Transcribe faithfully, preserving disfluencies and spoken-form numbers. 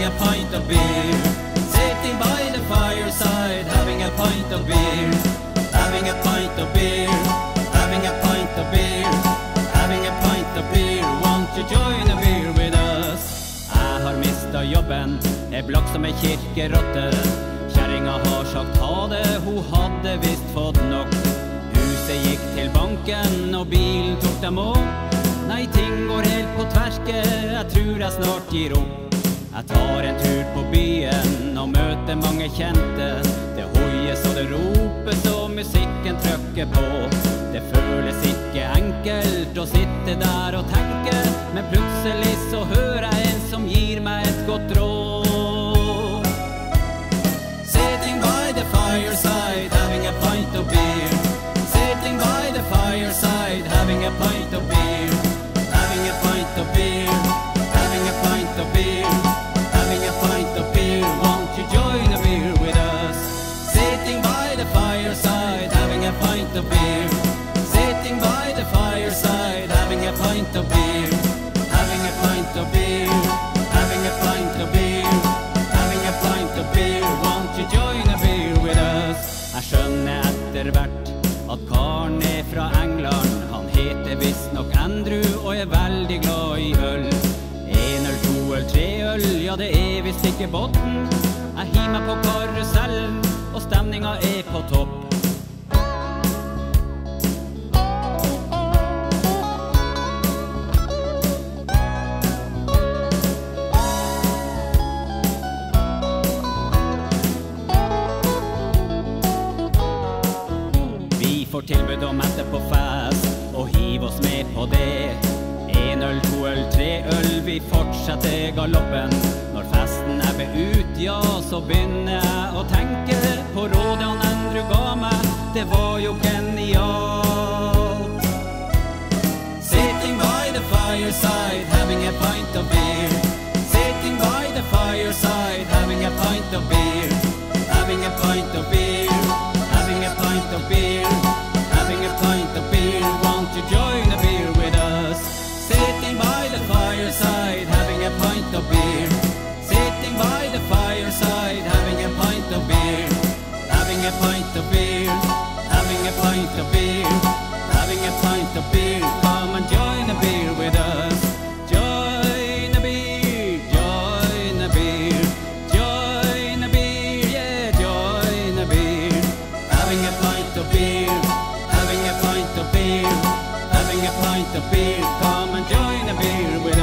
having a pint of beer. Sitting by the fireside, having a pint of beer. Having a pint of beer, having a pint of beer. Having a pint of beer, won't you join a beer with us? Jeg har mistet jobben, er blakk som en kirkerotte. Kjæringa har sagt ha det, hun hadde visst fått nok. Huset gikk til banken, og bilen tok dem opp. Nei, ting går helt på tverke, jeg tror jeg snart gir opp. Jeg tar en tur på byen og møter mange kjente. Det hoies og det ropes og musikken trykker på. Det føles ikke enkelt å sitte der og tenke, men plutselig så hører jeg en som gir meg et godt råd. Sitting by the fireside, having a pint of beer. Sitting by the fireside, having a pint of beer. Having a pint of beer, having a pint of beer. Having a pint of beer, won't you join a beer with us? Sitting by the fireside, having a pint of beer. Sitting by the fireside, having a pint of beer. Having a pint of beer, having a pint of beer. Having a pint of beer, won't you join a beer with us? Jeg skjønner etter hvert at karen er fra England. Han heter visst nok Andrew og er veldig glad i øl. En øl, to øl, tre øl, ja det er visst ikke botten. Jeg hiver meg på karusellen, og stemninga er på topp. Vi får tilbud om etterpå fest, og hiv oss med på det. En øl, to øl, tre øl, vi fortsetter galoppen. Når festen ebber ut, ja, så begynner jeg å tenke på rådet han Andrew ga meg, det var jo genialt. Sitting by the fireside, having a pint of beer. Sitting by the fireside, having a pint of beer. Having a pint of beer, having a pint of beer. Having a pint of beer, won't you join a beer with us? Sitting by the fireside, having a pint of beer. Sitting by the fireside, having a pint of beer. Having a pint of beer, having a pint of beer. Having a pint of beer, come and join a beer with us. Join a beer, join a beer. Join a beer, yeah, join a beer. Having a pint of beer, having a pint of beer. Having a pint of beer, come and join a beer with